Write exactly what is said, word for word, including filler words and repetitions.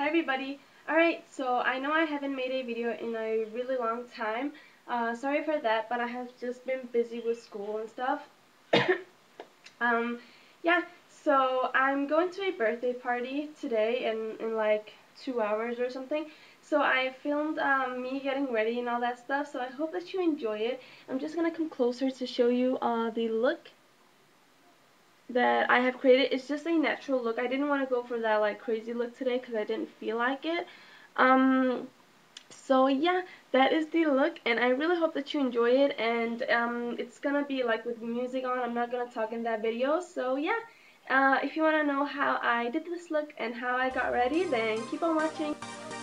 everybody. Alright, so I know I haven't made a video in a really long time. Uh, sorry for that, but I have just been busy with school and stuff. um, yeah, so I'm going to a birthday party today in, in like two hours or something. So I filmed um, me getting ready and all that stuff, so I hope that you enjoy it. I'm just going to come closer to show you uh, the look that I have created. It's just a natural look. I didn't want to go for that like crazy look today because I didn't feel like it. Um, so yeah, that is the look, and I really hope that you enjoy it. And um, it's gonna be like with music on. I'm not gonna talk in that video. So yeah, uh, if you wanna know how I did this look and how I got ready, then keep on watching.